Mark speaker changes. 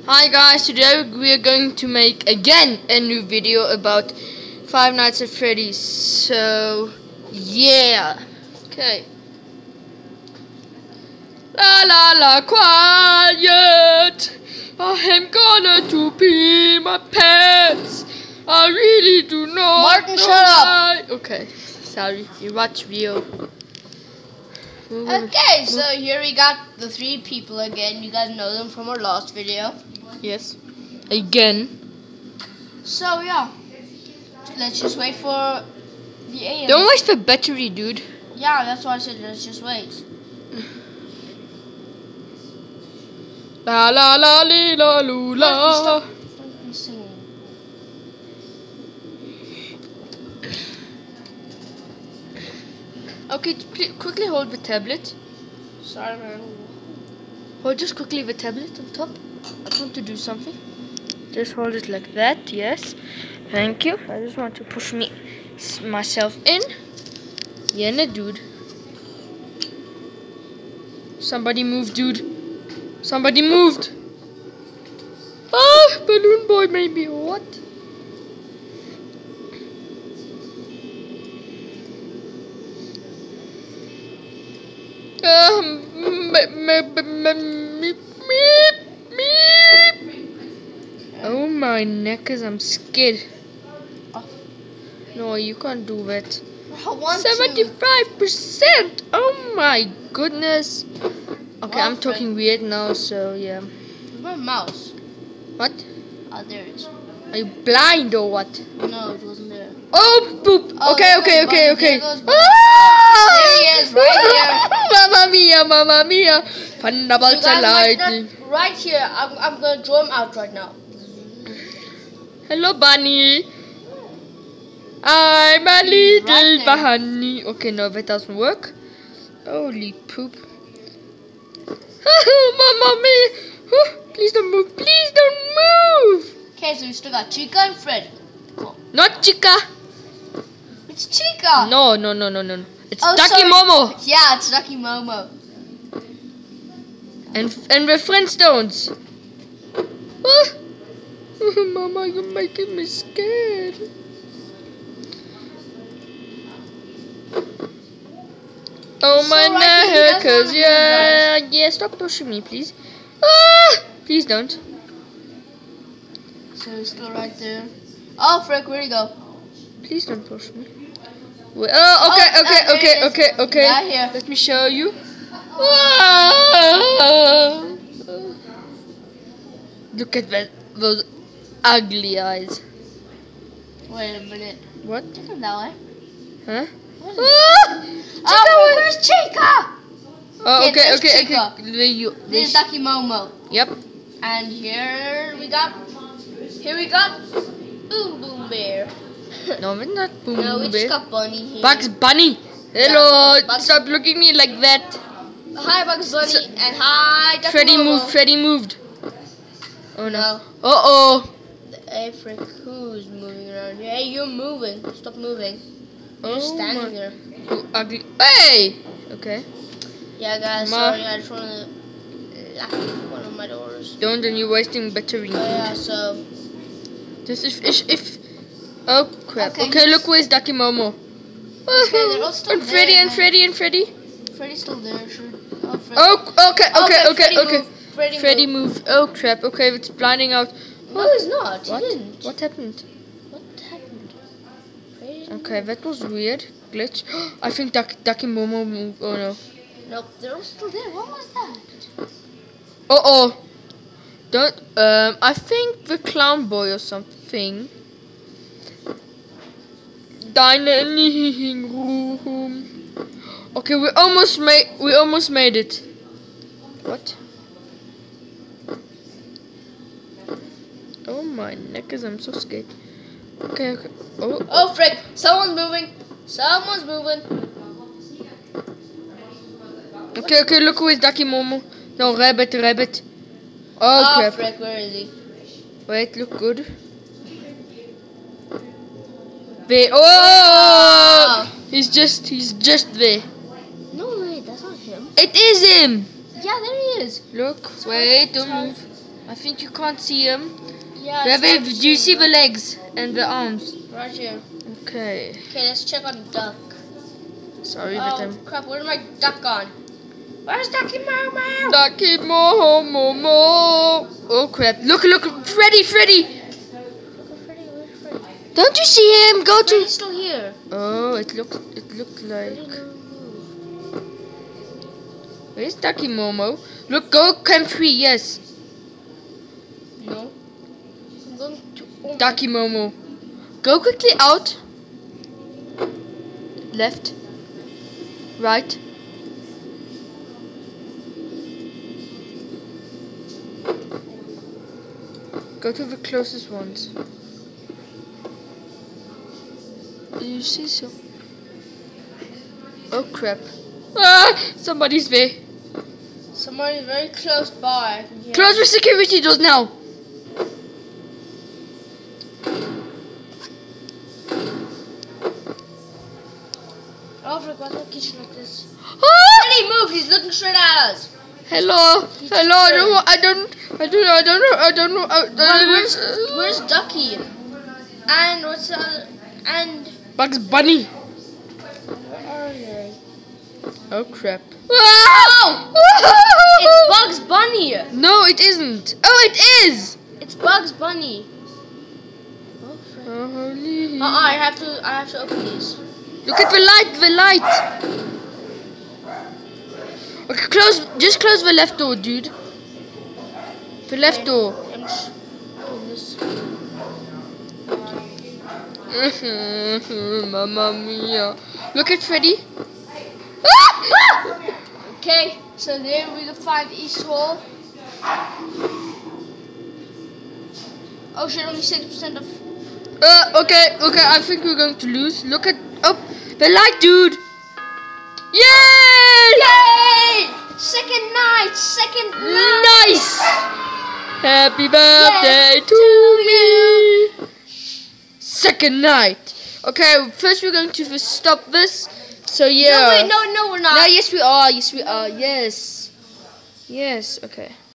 Speaker 1: Hi guys, today we are going to make again a new video about Five Nights at Freddy's. So yeah, okay. La la la, quiet. I am gonna to pee my pants. I really do not.
Speaker 2: Martin,
Speaker 1: know
Speaker 2: shut up.
Speaker 1: why. Okay, sorry. You watch video.
Speaker 2: Okay, so here we got the three people again. You guys know them from our last video.
Speaker 1: Yes. Again.
Speaker 2: So yeah, let's just wait for the aliens.
Speaker 1: Don't waste the battery, dude.
Speaker 2: Yeah, that's why I said let's just wait.
Speaker 1: La la la li la lu la.
Speaker 2: Stop fucking singing.
Speaker 1: Okay, quickly hold the tablet.
Speaker 2: Sorry, man.
Speaker 1: Hold just quickly the tablet on top. I want to do something. Just hold it like that. Yes. Thank you. I just want to push myself in. Yeah, no, dude. Somebody moved, dude. Somebody moved. Ah, Balloon Boy, maybe. What? Oh my neck, as I'm scared. No, you can't do that.
Speaker 2: I want
Speaker 1: 75%. Oh my goodness. Okay,
Speaker 2: Well,
Speaker 1: I'm talking weird now, so yeah.
Speaker 2: Where's my mouse?
Speaker 1: What?
Speaker 2: Oh, there it is.
Speaker 1: Are you blind or what?
Speaker 2: No, it wasn't there.
Speaker 1: Oh, poop.
Speaker 2: Oh,
Speaker 1: Okay,
Speaker 2: there
Speaker 1: okay,
Speaker 2: goes
Speaker 1: okay,
Speaker 2: Bunny,
Speaker 1: okay.
Speaker 2: there goes Bunny.
Speaker 1: Ah!
Speaker 2: There he is, right
Speaker 1: Mamma mia, mamma mia.
Speaker 2: You
Speaker 1: Thunderbolts
Speaker 2: guys
Speaker 1: and
Speaker 2: might
Speaker 1: lightning.
Speaker 2: not, right here. I'm gonna draw him out right now.
Speaker 1: Hello, bunny. I'm a little
Speaker 2: right there.
Speaker 1: bunny. Okay, no, that doesn't work. Holy poop. Mamma mia. Please don't move. Please don't move.
Speaker 2: Okay, so we still got Chica and Fred. Cool.
Speaker 1: Not Chica.
Speaker 2: It's Chica.
Speaker 1: No. It's Ducky
Speaker 2: sorry.
Speaker 1: Momo.
Speaker 2: Yeah, it's Ducky Momo.
Speaker 1: And the Flintstones. Ah. Mama, you're making me scared. Oh
Speaker 2: So
Speaker 1: my
Speaker 2: right here, he
Speaker 1: neck,
Speaker 2: doesn't wanna
Speaker 1: yeah, stop pushing me, please. Ah, please don't.
Speaker 2: So he's still right there. Oh, Frick, where'd he go?
Speaker 1: Please don't push me. Wait, oh,
Speaker 2: there he is.
Speaker 1: okay.
Speaker 2: Yeah, here.
Speaker 1: Let me show you. Ah. Look at those ugly eyes.
Speaker 2: Wait a minute.
Speaker 1: What?
Speaker 2: Take him that way.
Speaker 1: Huh?
Speaker 2: What is
Speaker 1: Ah!
Speaker 2: Oh, where's Chica?
Speaker 1: Oh,
Speaker 2: Okay, there's
Speaker 1: okay.
Speaker 2: Chica. This is Ducky Momo.
Speaker 1: Yep.
Speaker 2: And here we got Boom Boom Bear.
Speaker 1: No, we're not Boom
Speaker 2: No, we
Speaker 1: Boom
Speaker 2: just
Speaker 1: Bear.
Speaker 2: got Bunny here.
Speaker 1: Bugs Bunny. Hello.
Speaker 2: Yeah, Bugs-
Speaker 1: Stop looking at me like that.
Speaker 2: Hi, Bugs Bunny, and hi, Ducky
Speaker 1: Freddy
Speaker 2: Momo.
Speaker 1: moved. Freddy moved. Oh no.
Speaker 2: No.
Speaker 1: Uh-oh.
Speaker 2: Hey, Frick, who's moving around here? Hey, you're moving. Stop moving. You're just
Speaker 1: Oh
Speaker 2: standing
Speaker 1: my-
Speaker 2: there.
Speaker 1: You ugly. Hey. Okay.
Speaker 2: Yeah, guys,
Speaker 1: Ma.
Speaker 2: sorry, I just want to lock one of my doors.
Speaker 1: Don't, then you're wasting battery.
Speaker 2: Oh, yeah, so.
Speaker 1: Just if. Oh crap.
Speaker 2: Okay.
Speaker 1: Okay, look where's Ducky Momo.
Speaker 2: Okay, they're all still
Speaker 1: and
Speaker 2: there,
Speaker 1: Freddy and
Speaker 2: man.
Speaker 1: Freddy and Freddy.
Speaker 2: Freddy's still there, sure. Oh, Freddy.
Speaker 1: Oh, okay.
Speaker 2: Freddy
Speaker 1: Freddy moved. Oh crap. Okay, it's blinding out.
Speaker 2: No, he's not.
Speaker 1: What?
Speaker 2: He didn't.
Speaker 1: What happened?
Speaker 2: What happened? Freddy
Speaker 1: Okay, that was weird. Glitch. I think Ducky Momo moved. Oh no.
Speaker 2: Nope, they're all still there. What was that?
Speaker 1: Oh. Don't. I think the clown boy or something. Dining room. Okay, we almost made it. What? Oh my neck, as I'm so scared. Okay. Oh.
Speaker 2: Oh, Frick! Someone's moving. Someone's moving.
Speaker 1: Okay. Look who is Ducky Momo. No, rabbit. Oh crap.
Speaker 2: Frick, where is he?
Speaker 1: Wait, look good. There. Oh! He's just there.
Speaker 2: No, wait, that's not him.
Speaker 1: It is him.
Speaker 2: Yeah, there he is.
Speaker 1: Look. Wait, don't move. I think you can't see him.
Speaker 2: Yeah.
Speaker 1: Wait, wait, do you see the legs and the arms?
Speaker 2: Right here.
Speaker 1: Okay.
Speaker 2: Okay, let's check on duck.
Speaker 1: Sorry, but
Speaker 2: Oh crap! Where's my duck gone? Where's Ducky Momo?
Speaker 1: Ducky Momo. Oh crap! Look! Freddy!
Speaker 2: Look at Freddy. Where's Freddy?
Speaker 1: Don't you see him? Go to.
Speaker 2: Freddy's still here.
Speaker 1: Oh, it looked like.
Speaker 2: Freddy never moved.
Speaker 1: Where's Ducky Momo? Look, go camp 3. Yes.
Speaker 2: No. I'm going to. Oh,
Speaker 1: Ducky Momo. Go quickly out. Left. Right. Go to the closest ones. Do you see some? Oh crap. Ah! Somebody's there.
Speaker 2: Somebody's very close by. I can hear
Speaker 1: Close the security doors now.
Speaker 2: Oh, look, what's the kitchen like this?
Speaker 1: Ah!
Speaker 2: Freddy, move! He's looking straight at us.
Speaker 1: Hello. Hello. I don't know.
Speaker 2: Where's Ducky? And what's the other? And
Speaker 1: Bugs Bunny.
Speaker 2: where are they?
Speaker 1: Oh crap.
Speaker 2: Oh! It's Bugs Bunny.
Speaker 1: No, it isn't. Oh, it is.
Speaker 2: It's Bugs Bunny. Oh, Freddy. I have to open these.
Speaker 1: Look at the light. Okay, just close the left door, dude. The left door.
Speaker 2: I'm just doing this.
Speaker 1: Mamma mia. Look at Freddy.
Speaker 2: Okay, so there we can find East Hall. Oh shit, only 60% of.
Speaker 1: Okay, I think we're going to lose. Look at, the light, dude. Yay!
Speaker 2: Yay! Second night.
Speaker 1: Nice. Happy birthday to
Speaker 2: you.
Speaker 1: Second night. Okay, first we're going to stop this. So yeah.
Speaker 2: No, wait, no, we're not.
Speaker 1: No, yes we are. Yes. Okay.